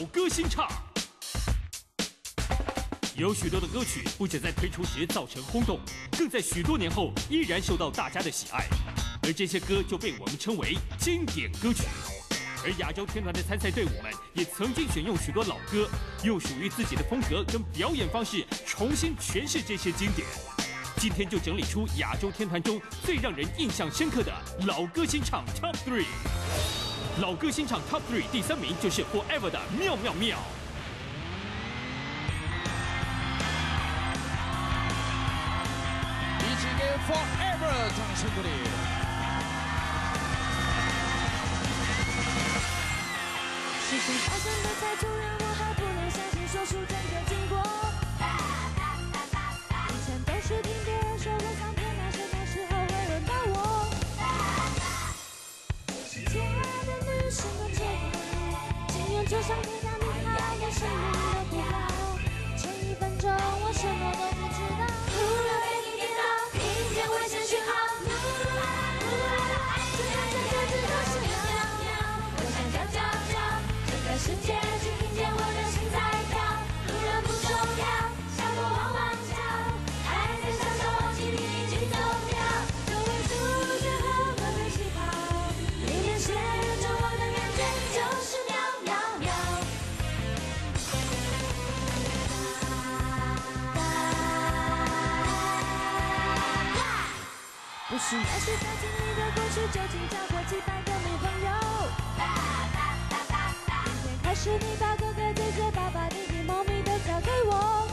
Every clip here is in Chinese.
歌新唱。有许多的歌曲不仅在推出时造成轰动，更在许多年后依然受到大家的喜爱，而这些歌就被我们称为经典歌曲。而亚洲天团的参赛队伍们也曾经选用许多老歌，用属于自己的风格跟表演方式重新诠释这些经典。今天就整理出亚洲天团中最让人印象深刻的老歌新唱 Top 3。老歌新唱 Top 3第3名就是 Forever 的《妙妙妙》。 一起给 Forever 掌声鼓励。 事情发生的太突然，我还不能相信说出整个经过。以前都是听别人说过唱片那什么时候会轮到我？亲爱的女生的节奏，情愿坐上天堂，离开我生命的步道。前1分钟我什么都不知道，突然被你电到，听见危险讯号，噜噜啦啦噜噜啦啦，这个都是喵喵喵，我想叫叫叫，整个世界只听见我的心在跳，路人不重要，小狗汪汪叫，还在小小忘记你已经走掉，周围出现和我的气泡，里面写着我的感觉就是喵喵喵。不是那些在经历的过去，就请交过几百个女朋友。今天开始，你把哥哥姐姐、爸爸、弟弟、猫咪都交给我。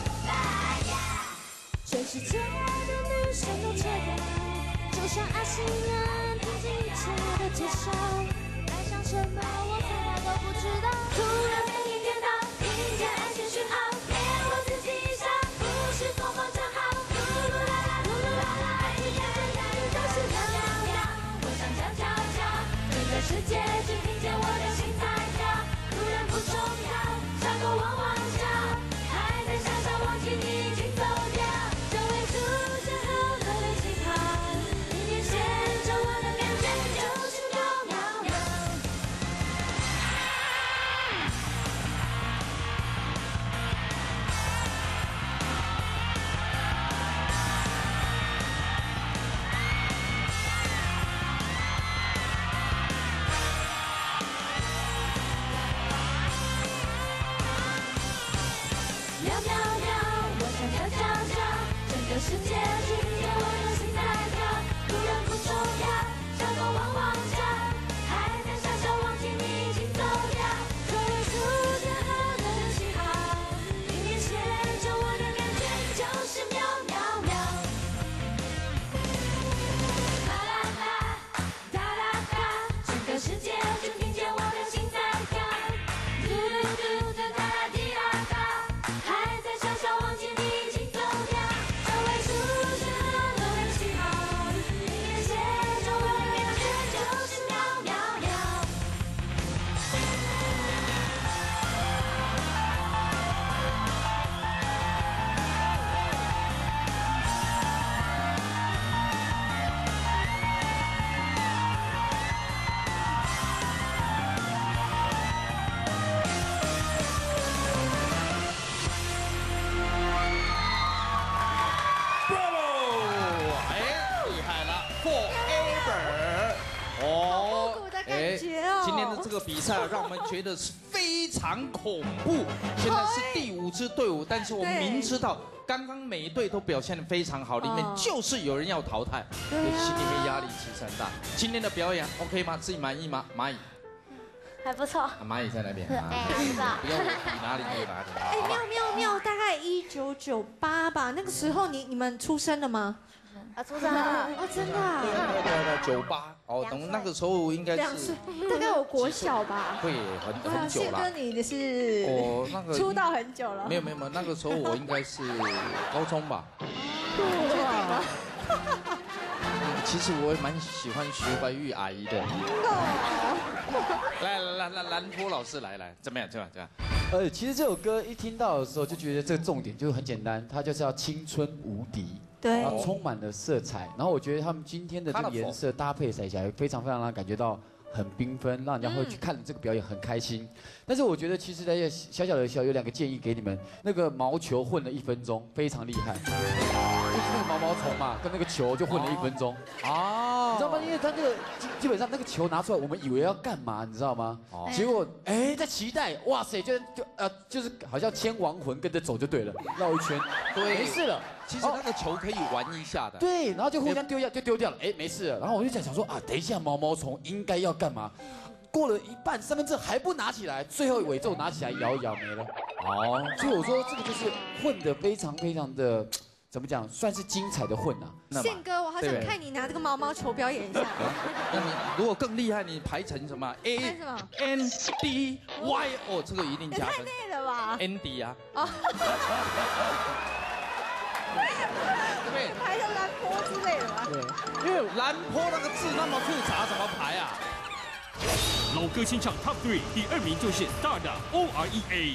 全世界的女生都切掉，就像阿信人拼尽一切的接受。该想什么，我从来都不知道。突然被你电到，听见安全讯号，连我自己一下，不是做梦正好。噜噜啦啦，噜噜啦啦，爱情呀呀呀，都是喵喵喵。我想叫叫叫，整个世界只听见我的心在跳，路人不重要，小狗汪汪叫，还在傻傻忘记你已经走掉，周围出现和我的气泡，里面写着我的感觉就是喵喵喵。喵喵喵，我想叫叫叫，整个世界只听见我的心在跳，路人不重要，小狗汪汪叫，还在傻笑忘记你已经走掉，周围出现和我的喜好，里面写着我的感觉就是喵喵喵。啦啦啦，哒啦哒，整个世界只听见我的心在跳，嘟嘟嘟嘟哒啦滴啦哒，还在傻笑忘记你已经走掉，周围出现和我的喜好，里面写着我的感觉就是喵喵喵。 Bravo！ 哎，厉害了 ，Forever！ 哦， 复古的感觉哦今天的这个比赛让我们觉得是非常恐怖。现在是第5支队伍，但是我们明知道刚刚每一队都表现得非常好，里面就是有人要淘汰，所以心里面压力其实很大。今天的表演 OK 吗？自己满意吗？蚂蚁， 还不错。 蚂蚁在那边， 还不错。 不要我比哪里就哪里。 哎，妙妙妙，大概1998吧，那个时候你们出生了吗？ 出生了。 哦，真的啊？ 对，98哦，等那个时候应该 2 是岁，大概我国小吧。 会很久了。 谢哥，你的是哦，那个出道很久了。 没有，那个时候我应该是高中吧。 哇！ 其实我也蛮喜欢徐怀钰阿姨的。来，兰波老师来，怎么样？ 其实这首歌一听到的时候，就觉得这个重点就是很简单，它就是要青春无敌。 对， 然后充满了色彩。然后我觉得他们今天的这个颜色搭配起来，非常非常让人感觉到很缤纷，让人家会去看这个表演很开心。但是我觉得其实在小有2个建议给你们，那个毛球混了1分钟，非常厉害。就是那个毛虫嘛，跟那个球就混了1分钟。哦，你知道吗？因为他那个基本上那个球拿出来，我们以为要干嘛，你知道吗？结果在期待，哇塞，就是好像牵亡魂跟着走就对了，绕一圈，对，没事了。 其实那个球可以玩一下的。 对，然后就互相丢掉了，没事了。然后我就想说啊，等一下毛虫应该要干嘛？过了一半2/3还不拿起来，最后尾奏拿起来摇一摇没了。哦，所以我说这个就是混得非常非常的。怎么讲？算是精彩的混啊！ 宪哥，我好想看你拿这个毛球表演一下。 那你如果更厉害，你排成什么 A N D Y 哦，这个一定加分。 太累了吧 ？Andy 啊。 对，排成蓝坡之类的吧？ 对，因为蓝坡那个字那么复杂，怎么排啊？ 老歌新唱 Top 3，第2名就是 Star 的 OREA。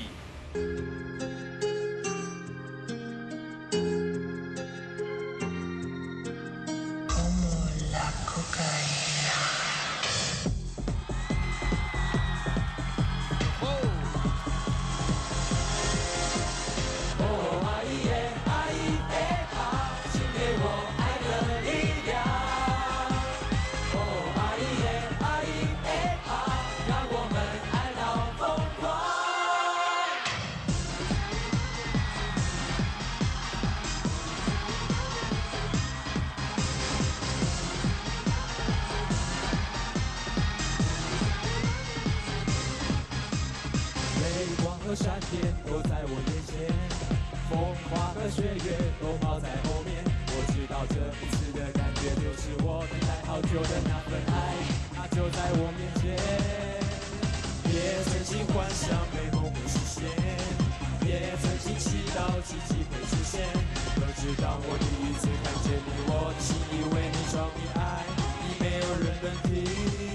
和闪电都在我眼前，风花和雪月都跑在后面。我知道这一次的感觉就是我等待好久的那份爱，它就在我面前。别曾经幻想美梦会实现，别曾经祈祷奇迹会出现。可知当我第一次看见你，我的心以为你着迷爱，你没有人能听。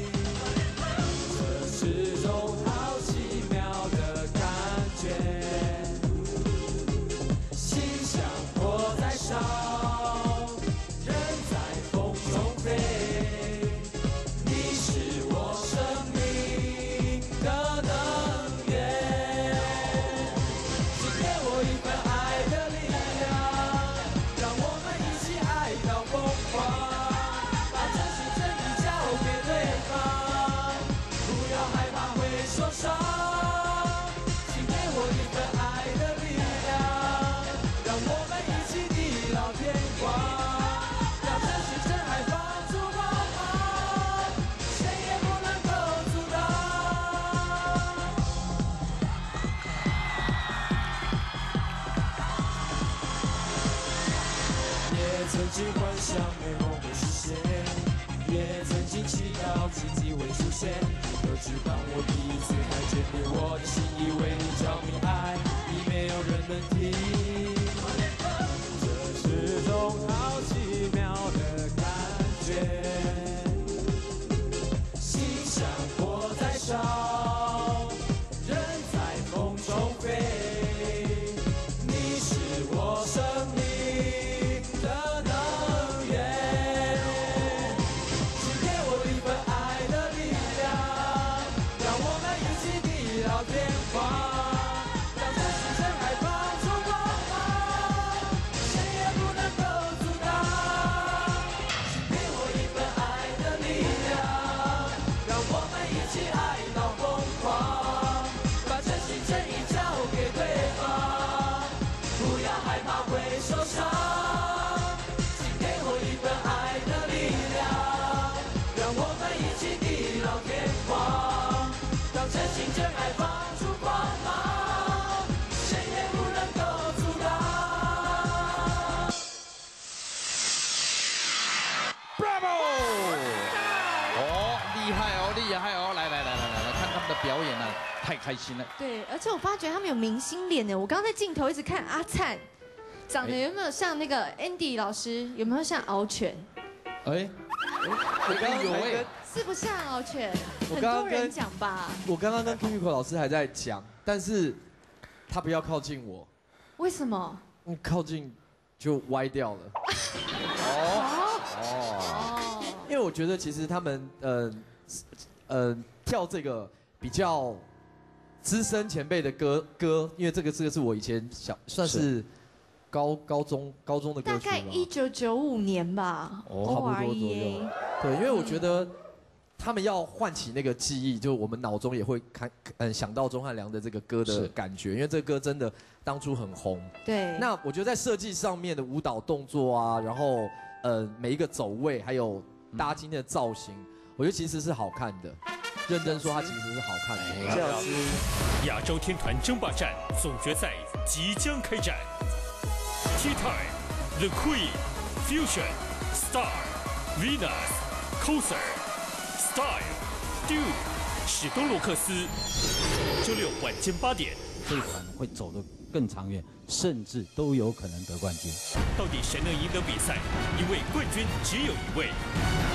这是种好奇妙的感觉，心像火在烧，人在风中飞，你是我生命的能源。请给我一份爱的力量，让我们一起爱到疯狂，把真心真意交给对方，不要害怕会受伤。请给我一份爱的力量，让我们一起地老天荒，让真心真爱放出光芒，谁也不能够阻挡。也曾经幻想美梦会实现，也曾经祈祷奇迹会出现。可知当我第一次看见你，我的心以为你着迷爱，你没有人能听。这是种好奇妙的感觉，心像火在烧，人在风中飞，你是我生命的能源。请给我一份爱的力量，让我们一起地老天荒，让真心真爱放出光芒，谁也不能够阻挡。请给我一份爱的力量，让我们一起爱到疯狂，把真心真意交给对方，不要害怕会受伤。请给我一份爱的力量，让我们一起地老天荒，让真心真爱放出光芒，谁也不能够阻挡。 Bravo！ 哦，厉害哦，厉害哦！来，看他们的表演啊，太开心了。 对，而且我发觉他们有明星脸呢。我刚刚在镜头一直看阿灿，长得有没有像那个 Andy 老师？有没有像敖犬？ 哎， 我刚刚有哎， 是不像敖犬？ 我刚刚很多人讲吧？ 我刚刚跟 Kimiko 老师还在讲，但是他不要靠近我， 为什么？ 靠近就歪掉了。因为我觉得其实他们跳这个比较资深前辈的歌，因为这个是我以前算是高中的歌曲吧。 大概1995年吧， 差不多左右。对，因为我觉得他们要唤起那个记忆，就我们脑中也会想到钟汉良的这个歌的感觉，因为这个歌真的当初很红。 对。 那我觉得在设计上面的舞蹈动作啊，然后每一个走位，还有大家今天的造型，我觉得其实是好看的。认真说，它其实是好看的。 这样子，亚洲天团争霸战总决赛即将开战。Tea Time、The Queen、Fusion、Star、Venus、Coser、Style、Do、史东罗克斯。周六晚间8点， 这一团会走得更长远，甚至都有可能得冠军。 到底谁能赢得比赛？因为冠军只有一位。